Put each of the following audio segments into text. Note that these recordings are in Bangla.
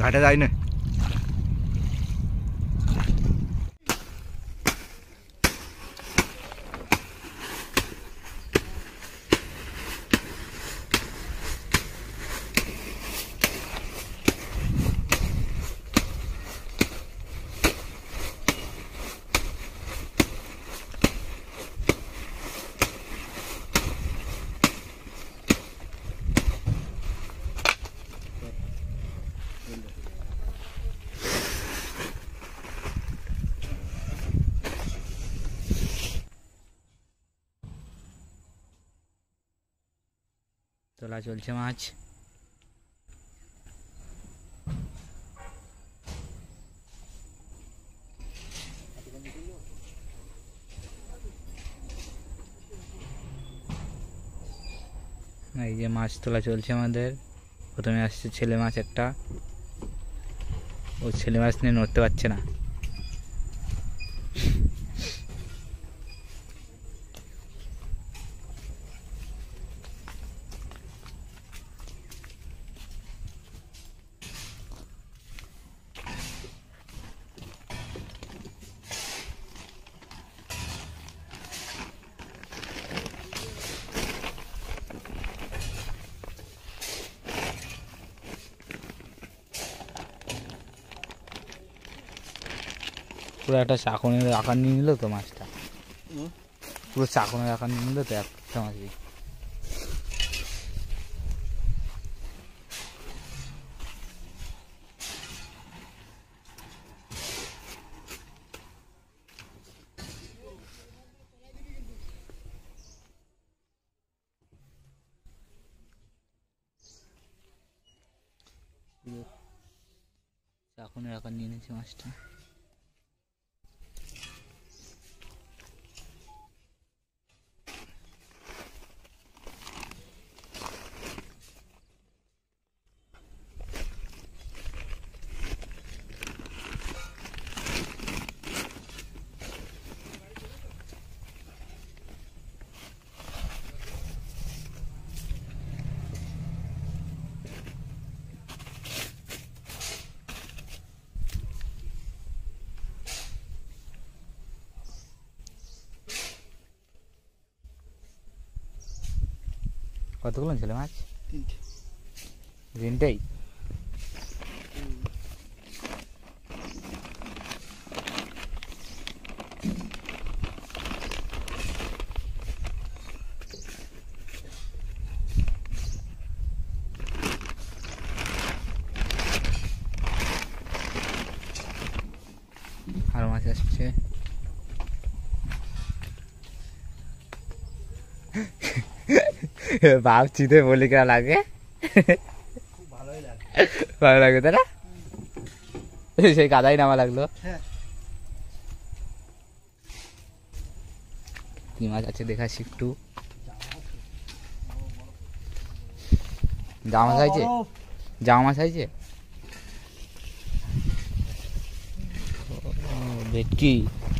ঘাটে যাই না। তোলা চলছে মাছ। এই যে মাছ তোলা চলছে আমাদের। প্রথমে আসছে ছেলে মাছ একটা, ও ছেলে মাছ নিয়ে নড়তে পারছে না। পুরো একটা চাকনের আকার নিয়ে নিল তো মাছটা, পুরো চাকনের আকার নিয়ে নিল তো একটা মাছই। চাকনের আকার নিয়ে নিয়েছে মাছটা। কতগুলো ছিল মাছ? তিনটেই। আর মাছ আসছে। ভাবছি তো বলি কেমন লাগে, ভালো লাগে তাই না? সেই কাদাই নামা লাগলো। কি মাছ আছে দেখাচ্ছি একটু। জামা মাছ আছে, জামা মাছ আছে, ভেটকি।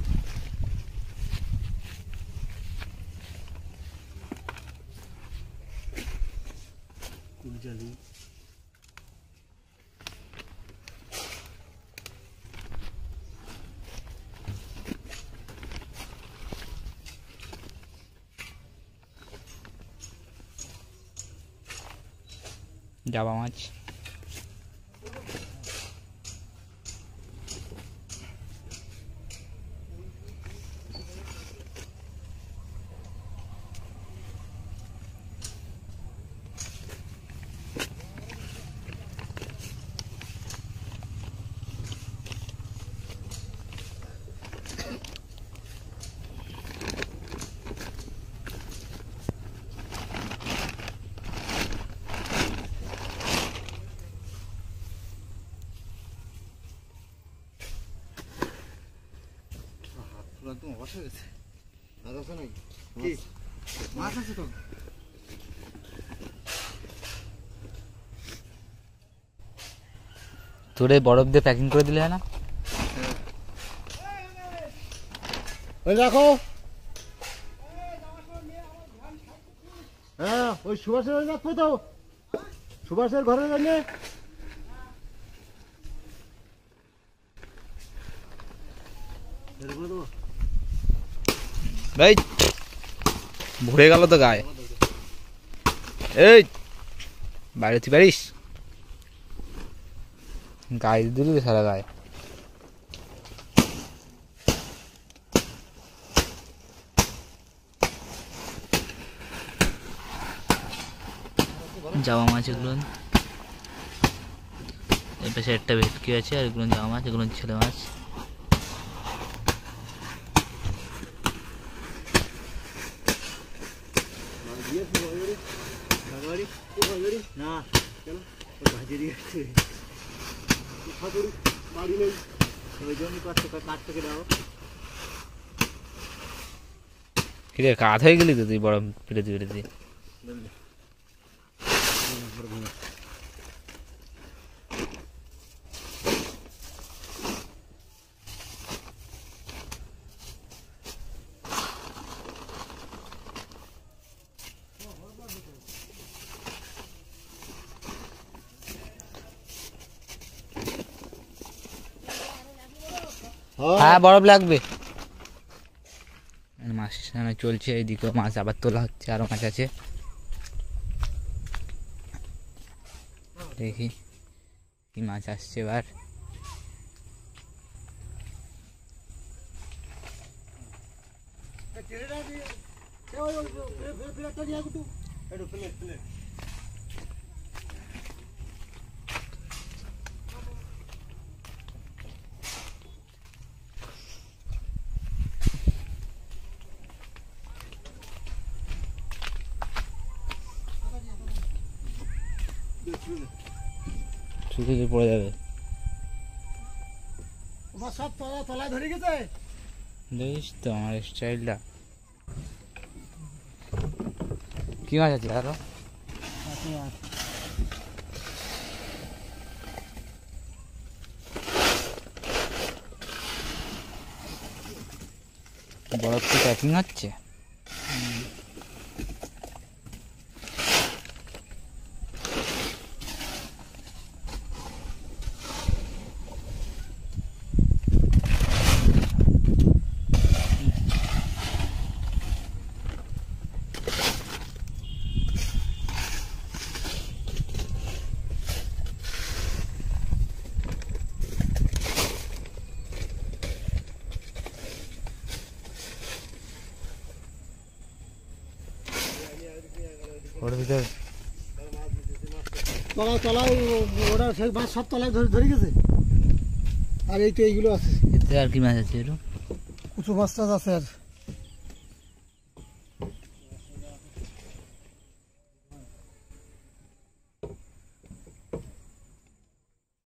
জাবা মাছ। একদম অবাক হয়ে গেছে। মাছ আছে নাকি? কি মাছ আছে তো? তোরে বরফ দিয়ে প্যাকিং করে দিলে না? ওই দেখো, হ্যাঁ ওই সুভাষের রাখবো তো, সুভাষের ঘরের জন্য এই ভরে গেল তো গায়ে। এই বাইরে তুই পারিস, গায়ে দিলি সারা গায়ে। জামা মাছ এগুলো, এর পাশে একটা ভেটকি আছে, আর এগুলো জামা মাছ, এগুলো ছেলে মাছ। কিরে কাঠ হয়ে গেলি তো তুই বড় পিড়েতে পিড়েতে। হ্যাঁ বরফ লাগবে। মাছ চলছে, এইদিকেও মাছ আবার তোলা হচ্ছে, আরো মাছ আছে। দেখি কি মাছ আসছে এবার। শুকিয়ে পড়ে যাবে, সব তলায় ধরে গেছে। দেখিস তো আমার স্টাইলটা। কি মাছ আছে আরো? বরফ তো প্যাকিং হচ্ছে। তলায় ওরা সেই মাছ সব তলায় ধরে গেছে। আর এই তো এইগুলো আছে। এতে আর কি মাছ আছে? কুচু মাছ টাছ আছে আর